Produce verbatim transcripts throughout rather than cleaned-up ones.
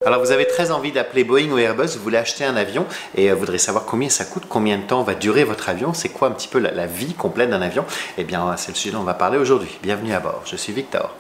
Alors vous avez très envie d'appeler Boeing ou Airbus, vous voulez acheter un avion et vous voudrez savoir combien ça coûte, combien de temps va durer votre avion, c'est quoi un petit peu la, la vie complète d'un avion. Eh bien c'est le sujet dont on va parler aujourd'hui. Bienvenue à bord, je suis Victor.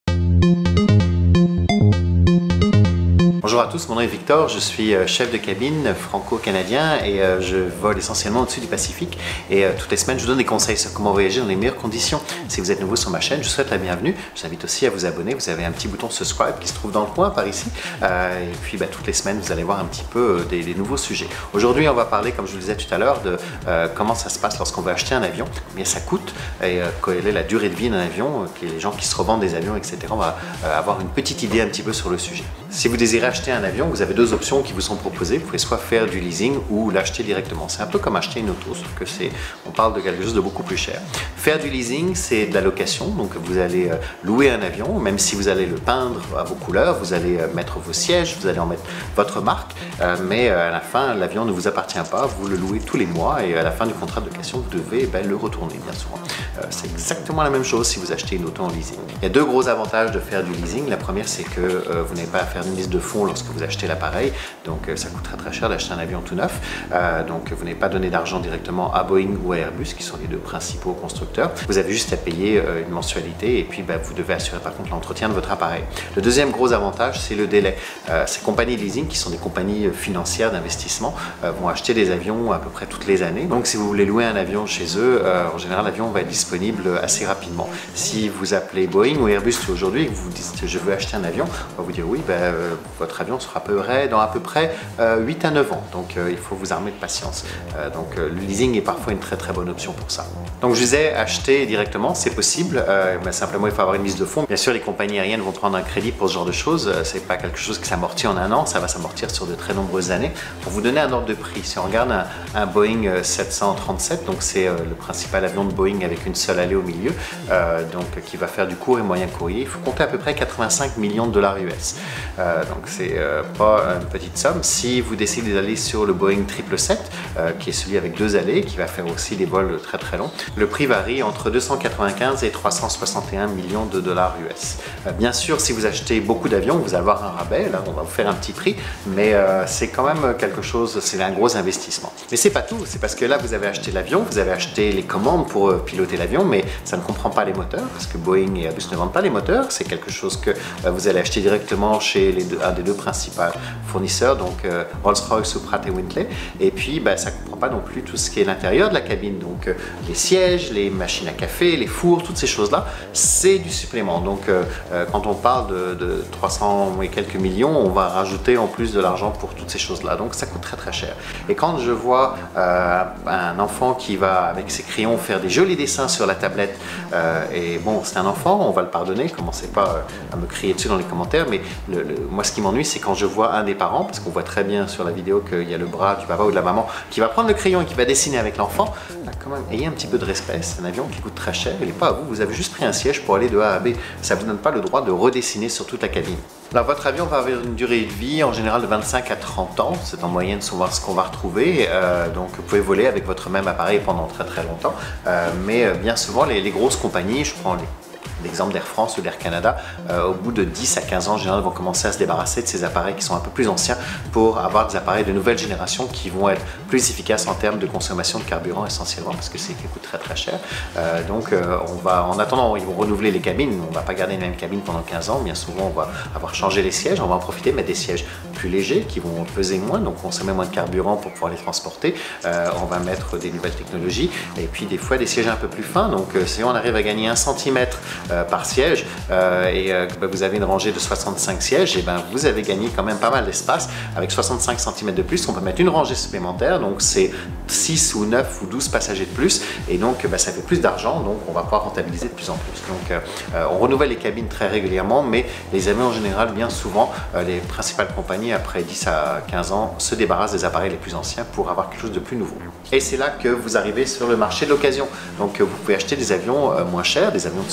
Bonjour à tous, mon nom est Victor, je suis chef de cabine franco-canadien et je vole essentiellement au-dessus du Pacifique et toutes les semaines je vous donne des conseils sur comment voyager dans les meilleures conditions. Si vous êtes nouveau sur ma chaîne, je vous souhaite la bienvenue. Je vous invite aussi à vous abonner, vous avez un petit bouton subscribe qui se trouve dans le coin par ici et puis bah, toutes les semaines vous allez voir un petit peu des, des nouveaux sujets. Aujourd'hui on va parler, comme je vous le disais tout à l'heure, de euh, comment ça se passe lorsqu'on veut acheter un avion, combien ça coûte et euh, quelle est la durée de vie d'un avion, les gens qui se revendent des avions, et cetera. On va euh, avoir une petite idée un petit peu sur le sujet. Si vous désirez acheter un avion, vous avez deux options qui vous sont proposées. Vous pouvez soit faire du leasing ou l'acheter directement. C'est un peu comme acheter une auto, sauf que c'est, on parle de quelque chose de beaucoup plus cher. Faire du leasing, c'est de la location. Donc vous allez louer un avion, même si vous allez le peindre à vos couleurs, vous allez mettre vos sièges, vous allez en mettre votre marque, mais à la fin, l'avion ne vous appartient pas. Vous le louez tous les mois et à la fin du contrat de location, vous devez ben, le retourner bien souvent. C'est exactement la même chose si vous achetez une auto en leasing. Il y a deux gros avantages de faire du leasing. La première, c'est que euh, vous n'avez pas à faire une mise de fonds lorsque vous achetez l'appareil, donc euh, ça coûte très très cher d'acheter un avion tout neuf, euh, donc vous n'avez pas donné d'argent directement à Boeing ou à Airbus qui sont les deux principaux constructeurs. Vous avez juste à payer euh, une mensualité et puis bah, vous devez assurer par contre l'entretien de votre appareil. Le deuxième gros avantage, c'est le délai. Euh, ces compagnies de leasing, qui sont des compagnies financières d'investissement, euh, vont acheter des avions à peu près toutes les années. Donc si vous voulez louer un avion chez eux, euh, en général l'avion va être disponible assez rapidement. Si vous appelez Boeing ou Airbus aujourd'hui et que vous dites je veux acheter un avion, on va vous dire oui, ben, euh, votre avion sera à peu près, dans à peu près euh, huit à neuf ans. Donc euh, il faut vous armer de patience. Euh, donc euh, le leasing est parfois une très très bonne option pour ça. Donc je disais acheter directement, c'est possible. Euh, ben, simplement il faut avoir une mise de fonds. Bien sûr les compagnies aériennes vont prendre un crédit pour ce genre de choses. Euh, c'est pas quelque chose qui s'amortit en un an, ça va s'amortir sur de très nombreuses années. Pour vous donner un ordre de prix, si on regarde un, un Boeing sept cent trente-sept, donc c'est euh, le principal avion de Boeing avec une seule allée au milieu, euh, donc qui va faire du court et moyen courrier, il faut compter à peu près quatre-vingt-cinq millions de dollars U S. Euh, donc c'est euh, pas une petite somme. Si vous décidez d'aller sur le Boeing sept sept sept, euh, qui est celui avec deux allées, qui va faire aussi des vols très très longs, le prix varie entre deux cent quatre-vingt-quinze et trois cent soixante et un millions de dollars U S. Euh, bien sûr, si vous achetez beaucoup d'avions, vous allez avoir un rabais, là on va vous faire un petit prix, mais euh, c'est quand même quelque chose, c'est un gros investissement. Mais c'est pas tout, c'est parce que là vous avez acheté l'avion, vous avez acheté les commandes pour euh, piloter l'avion, mais ça ne comprend pas les moteurs, parce que Boeing et Airbus ne vendent pas les moteurs, c'est quelque chose que euh, vous allez acheter directement chez les deux, un des deux principaux fournisseurs, donc euh, Rolls-Royce ou Pratt et Whitney, et puis bah, ça ne comprend pas non plus tout ce qui est l'intérieur de la cabine, donc euh, les sièges, les machines à café, les fours, toutes ces choses-là, c'est du supplément. Donc euh, euh, quand on parle de, de trois cents et quelques millions, on va rajouter en plus de l'argent pour toutes ces choses-là, donc ça coûte très très cher. Et quand je vois euh, un enfant qui va avec ses crayons faire des jolis dessins sur la tablette, euh, et bon c'est un enfant, on va le pardonner, commencez pas à me crier dessus dans les commentaires, mais le, le, moi ce qui m'ennuie c'est quand je vois un des parents, parce qu'on voit très bien sur la vidéo qu'il y a le bras du papa ou de la maman qui va prendre le crayon et qui va dessiner avec l'enfant. Quand même, ayez un petit peu de respect, c'est un avion qui coûte très cher, il n'est pas à vous, vous avez juste pris un siège pour aller de A à B, ça ne vous donne pas le droit de redessiner sur toute la cabine. Alors votre avion va avoir une durée de vie en général de vingt-cinq à trente ans, c'est en moyenne souvent ce qu'on va retrouver, euh, donc vous pouvez voler avec votre même appareil pendant très très longtemps, euh, mais bien souvent les, les grosses compagnies, je prends les l'exemple d'Air France ou d'Air Canada, euh, au bout de dix à quinze ans, en général, vont commencer à se débarrasser de ces appareils qui sont un peu plus anciens pour avoir des appareils de nouvelle génération qui vont être plus efficaces en termes de consommation de carburant essentiellement parce que c'est qui coûte très très cher. Euh, donc euh, on va, en attendant, ils vont renouveler les cabines, on ne va pas garder les mêmes cabines pendant quinze ans, bien souvent on va avoir changé les sièges, on va en profiter, mettre des sièges plus légers qui vont peser moins, donc consommer moins de carburant pour pouvoir les transporter. Euh, on va mettre des nouvelles technologies et puis des fois des sièges un peu plus fins, donc euh, si on arrive à gagner un centimètre Euh, par siège euh, et euh, ben, vous avez une rangée de soixante-cinq sièges, et ben vous avez gagné quand même pas mal d'espace. Avec soixante-cinq centimètres de plus, on peut mettre une rangée supplémentaire, donc c'est six ou neuf ou douze passagers de plus, et donc ben, ça fait plus d'argent, donc on va pouvoir rentabiliser de plus en plus. Donc euh, on renouvelle les cabines très régulièrement, mais les avions en général, bien souvent, euh, les principales compagnies après dix à quinze ans se débarrassent des appareils les plus anciens pour avoir quelque chose de plus nouveau. Et c'est là que vous arrivez sur le marché de l'occasion. Donc vous pouvez acheter des avions euh, moins chers, des avions de seconde main,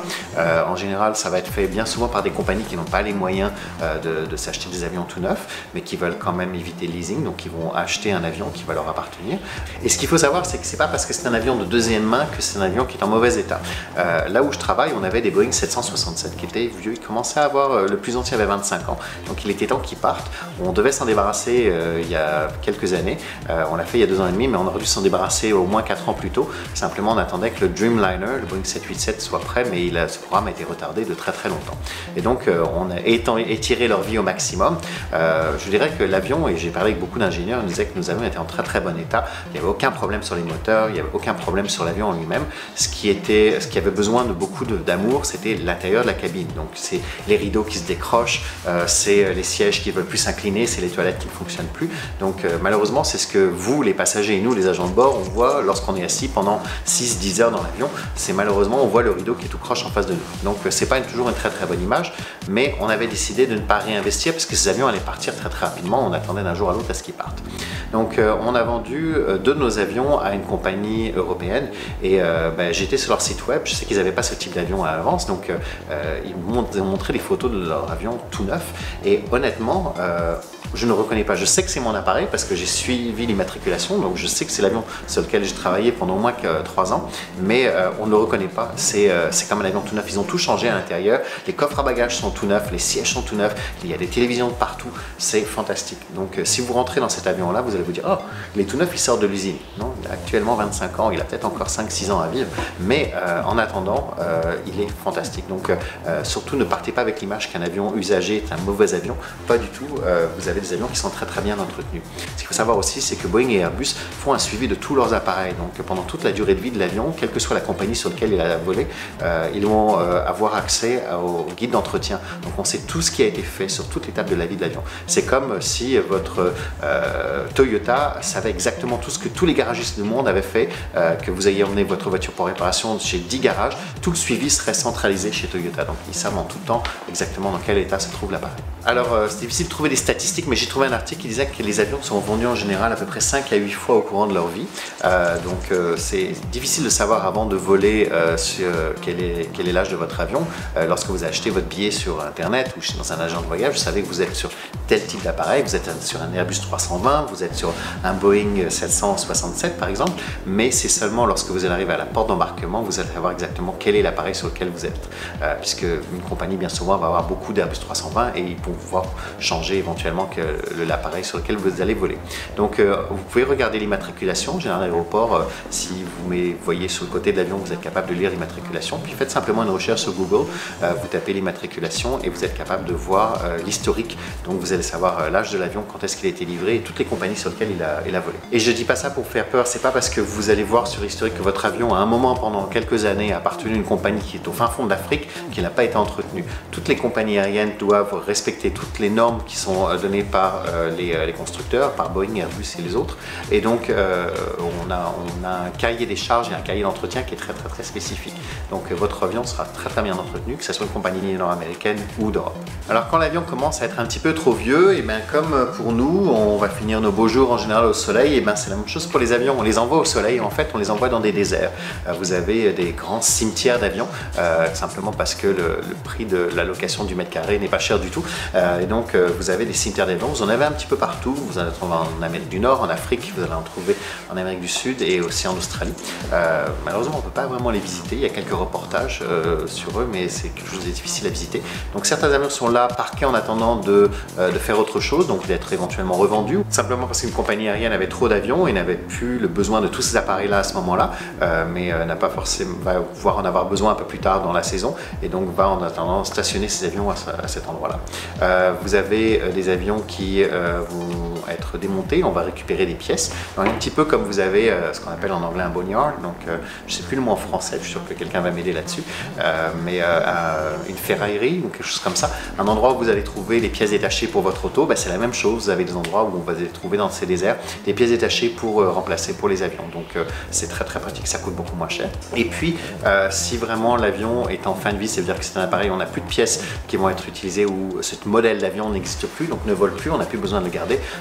Euh, en général, ça va être fait bien souvent par des compagnies qui n'ont pas les moyens euh, de, de s'acheter des avions tout neufs, mais qui veulent quand même éviter le leasing, donc ils vont acheter un avion qui va leur appartenir. Et ce qu'il faut savoir, c'est que c'est pas parce que c'est un avion de deuxième main que c'est un avion qui est en mauvais état. Euh, là où je travaille, on avait des Boeing sept cent soixante-sept qui étaient vieux, ils commençaient à avoir, euh, le plus ancien avait vingt-cinq ans, donc il était temps qu'ils partent. On devait s'en débarrasser euh, il y a quelques années, euh, on l'a fait il y a deux ans et demi, mais on aurait dû s'en débarrasser au moins quatre ans plus tôt. Simplement, on attendait que le Dreamliner, le Boeing sept cent quatre-vingt-dix-sept, soit prêt, mais il a, ce programme a été retardé de très très longtemps. Et donc, euh, on a étant, étiré leur vie au maximum. Euh, je dirais que l'avion, et j'ai parlé avec beaucoup d'ingénieurs, ils nous disaient que nos avions étaient en très très bon état. Il n'y avait aucun problème sur les moteurs, il n'y avait aucun problème sur l'avion en lui-même. Ce qui était, ce qui avait besoin de beaucoup d'amour, c'était l'intérieur de la cabine. Donc, c'est les rideaux qui se décrochent, euh, c'est les sièges qui ne veulent plus s'incliner, c'est les toilettes qui ne fonctionnent plus. Donc, euh, malheureusement, c'est ce que vous, les passagers, et nous, les agents de bord, on voit lorsqu'on est assis pendant six dix heures dans l'avion. C'est malheureusement, on voit le rideau qui est tout croche en face de nous. Donc, euh, c'est pas une, toujours une très très bonne image, mais on avait décidé de ne pas réinvestir parce que ces avions allaient partir très très rapidement. On attendait d'un jour à l'autre à ce qu'ils partent. Donc, euh, on a vendu euh, deux de nos avions à une compagnie européenne et euh, ben, j'étais sur leur site web. Je sais qu'ils n'avaient pas ce type d'avion à l'avance, donc euh, ils m'ont montré les photos de leur avion tout neuf. Et honnêtement, euh, je ne reconnais pas. Je sais que c'est mon appareil parce que j'ai suivi l'immatriculation, donc je sais que c'est l'avion sur lequel j'ai travaillé pendant au moins que trois ans, mais euh, on ne le reconnaît pas. C'est euh, comme un avion tout neuf. Ils ont tout changé à l'intérieur. Les coffres à bagages sont tout neufs, les sièges sont tout neufs, il y a des télévisions de partout. C'est fantastique. Donc euh, si vous rentrez dans cet avion-là, vous allez vous dire « Oh, il est tout neuf, il sort de l'usine. » Non, il a actuellement vingt-cinq ans, il a peut-être encore cinq six ans à vivre, mais euh, en attendant, euh, il est fantastique. Donc euh, surtout, ne partez pas avec l'image qu'un avion usagé est un mauvais avion. Pas du tout. Euh, vous avez des avions qui sont très très bien entretenus. Ce qu'il faut savoir aussi, c'est que Boeing et Airbus font un suivi de tous leurs appareils. Donc pendant toute la durée de vie de l'avion, quelle que soit la compagnie sur laquelle il a volé, euh, ils vont euh, avoir accès au guide d'entretien. Donc on sait tout ce qui a été fait sur toute l'étape de la vie de l'avion. C'est comme si votre euh, Toyota savait exactement tout ce que tous les garagistes du monde avaient fait, euh, que vous ayez emmené votre voiture pour réparation chez dix garages, tout le suivi serait centralisé chez Toyota. Donc ils savent en tout temps exactement dans quel état se trouve l'appareil. Alors euh, c'est difficile de trouver des statistiques, mais j'ai trouvé un article qui disait que les avions sont vendus en général à peu près cinq à huit fois au courant de leur vie. Euh, donc euh, c'est difficile de savoir avant de voler euh, sur, euh, quel est quel est l'âge de votre avion. Euh, lorsque vous achetez votre billet sur internet ou dans un agent de voyage, vous savez que vous êtes sur tel type d'appareil, vous êtes sur un Airbus trois cent vingt, vous êtes sur un Boeing sept cent soixante-sept par exemple, mais c'est seulement lorsque vous allez arriver à la porte d'embarquement, vous allez savoir exactement quel est l'appareil sur lequel vous êtes. Euh, puisque une compagnie bien souvent va avoir beaucoup d'Airbus trois cent vingt et ils vont pouvoir changer éventuellement que l'appareil sur lequel vous allez voler. Donc euh, vous pouvez regarder l'immatriculation. En général, à l'aéroport, euh, si vous voyez sur le côté de l'avion, vous êtes capable de lire l'immatriculation. Puis faites simplement une recherche sur Google, euh, vous tapez l'immatriculation et vous êtes capable de voir euh, l'historique. Donc vous allez savoir euh, l'âge de l'avion, quand est-ce qu'il a été livré et toutes les compagnies sur lesquelles il a, il a volé. Et je dis pas ça pour faire peur, c'est pas parce que vous allez voir sur l'historique que votre avion à un moment pendant quelques années a appartenu à une compagnie qui est au fin fond de l'Afrique qu'il n'a pas été entretenu. Toutes les compagnies aériennes doivent respecter toutes les normes qui sont données par euh, les, les constructeurs, par Boeing, Airbus et les autres. Et donc euh, on, a, on a un cahier des charges et un cahier d'entretien qui est très très très spécifique. Donc euh, votre avion sera très très bien entretenu, que ce soit une compagnie nord-américaine ou d'Europe. Alors quand l'avion commence à être un petit peu trop vieux, et bien comme pour nous, on va finir nos beaux jours en général au soleil, et bien c'est la même chose pour les avions. On les envoie au soleil, en fait on les envoie dans des déserts. Euh, vous avez des grands cimetières d'avions, euh, simplement parce que le, le prix de la location du mètre carré n'est pas cher du tout. Euh, et donc euh, vous avez des cimetières d'avions, vous en avez un petit peu partout. Vous en trouvez en Amérique du Nord, en Afrique, vous allez en trouver en Amérique du Sud et aussi en Australie. Euh, malheureusement on ne peut pas vraiment les visiter, il y a quelques reportages euh, sur eux, mais c'est quelque chose de difficile à visiter. Donc certains avions sont là parqués en attendant de, euh, de faire autre chose, donc d'être éventuellement revendus, simplement parce qu'une compagnie aérienne avait trop d'avions et n'avait plus le besoin de tous ces appareils là à ce moment là, euh, mais euh, n'a pas forcément, va pouvoir en avoir besoin un peu plus tard dans la saison et donc va en attendant stationner ces avions à, à cet endroit là. Euh, vous avez euh, des avions qui euh, vont être démontés, on va récupérer des pièces, donc, un petit peu comme vous avez euh, ce qu'on appelle en anglais un boneyard, donc euh, je ne sais plus le mot en français, je suis sûr que quelqu'un va m'aider là-dessus, euh, mais euh, une ferraillerie ou quelque chose comme ça, un endroit où vous allez trouver les pièces détachées pour votre auto, ben, c'est la même chose, vous avez des endroits où on va les trouver dans ces déserts, des pièces détachées pour euh, remplacer pour les avions, donc euh, c'est très très pratique, ça coûte beaucoup moins cher. Et puis euh, si vraiment l'avion est en fin de vie, ça veut dire que c'est un appareil, on n'a plus de pièces qui vont être utilisées ou ce modèle d'avion n'existe plus, donc ne vole plus, on n'a plus besoin de le garder, dans ce cas-là il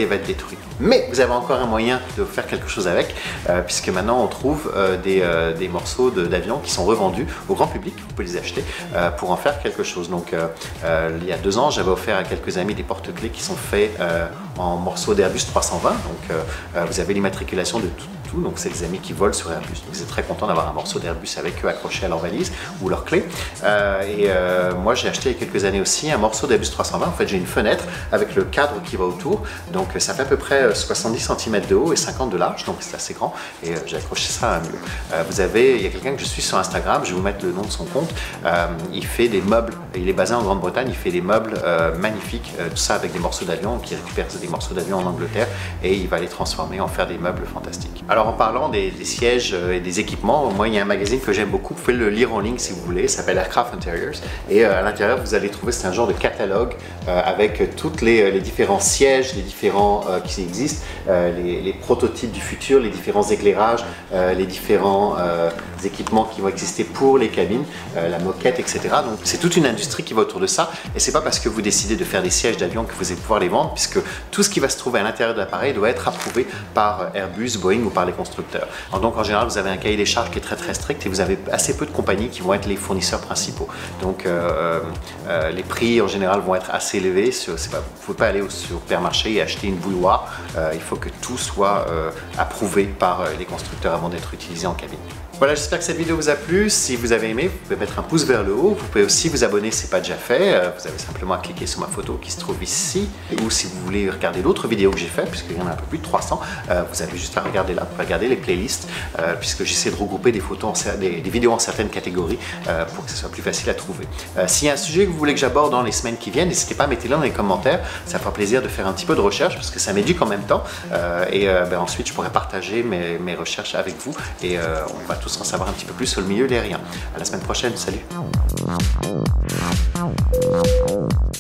il va être détruit. Mais vous avez encore un moyen de faire quelque chose avec, euh, puisque maintenant on trouve euh, des, euh, des morceaux d'avion qui sont revendus au grand public, vous pouvez les acheter euh, pour en faire quelque chose. Donc euh, euh, il y a deux ans, j'avais offert à quelques amis des porte-clés qui sont faits euh, en morceaux d'Airbus trois cent vingt, donc euh, vous avez l'immatriculation de tout. Donc c'est des amis qui volent sur Airbus, donc vous êtes très content d'avoir un morceau d'Airbus avec eux accroché à leur valise ou leur clé. Euh, et euh, moi j'ai acheté il y a quelques années aussi un morceau d'Airbus trois cent vingt. En fait j'ai une fenêtre avec le cadre qui va autour, donc ça fait à peu près soixante-dix centimètres de haut et cinquante de large, donc c'est assez grand, et euh, j'ai accroché ça à un mur. Euh, vous avez, il y a quelqu'un que je suis sur Instagram, je vais vous mettre le nom de son compte, euh, il fait des meubles, il est basé en Grande-Bretagne, il fait des meubles euh, magnifiques, euh, tout ça avec des morceaux d'avion, qui récupère des morceaux d'avion en Angleterre et il va les transformer en faire des meubles fantastiques. Alors en parlant des, des sièges et des équipements, moi il y a un magazine que j'aime beaucoup, vous pouvez le lire en ligne si vous voulez, ça s'appelle Aircraft Interiors, et euh, à l'intérieur vous allez trouver, c'est un genre de catalogue euh, avec tous les, les différents sièges, les différents euh, qui existent, euh, les, les prototypes du futur, les différents éclairages, euh, les différents euh, équipements qui vont exister pour les cabines, euh, la moquette, et cetera. Donc c'est toute une industrie qui va autour de ça, et c'est pas parce que vous décidez de faire des sièges d'avion que vous allez pouvoir les vendre, puisque tout ce qui va se trouver à l'intérieur de l'appareil doit être approuvé par Airbus, Boeing ou par les constructeurs. Alors donc en général vous avez un cahier des charges qui est très très strict et vous avez assez peu de compagnies qui vont être les fournisseurs principaux. Donc euh, euh, les prix en général vont être assez élevés. Sur, pas, vous ne pouvez pas aller au supermarché et acheter une bouilloire. Euh, il faut que tout soit euh, approuvé par euh, les constructeurs avant d'être utilisé en cabine. Voilà, j'espère que cette vidéo vous a plu. Si vous avez aimé, vous pouvez mettre un pouce vers le haut. Vous pouvez aussi vous abonner si ce n'est pas déjà fait. Vous avez simplement à cliquer sur ma photo qui se trouve ici. Ou si vous voulez regarder d'autres vidéos que j'ai faites, puisqu'il y en a un peu plus de trois cents, vous avez juste à regarder là, pour regarder les playlists, puisque j'essaie de regrouper des, photos en, des, des vidéos en certaines catégories pour que ce soit plus facile à trouver. S'il y a un sujet que vous voulez que j'aborde dans les semaines qui viennent, n'hésitez pas à mettre-le dans les commentaires. Ça fera plaisir de faire un petit peu de recherche, parce que ça m'éduque en même temps. Et ben, ensuite, je pourrai partager mes, mes recherches avec vous. Et on va tous en savoir un petit peu plus sur le milieu aérien. À la semaine prochaine, salut!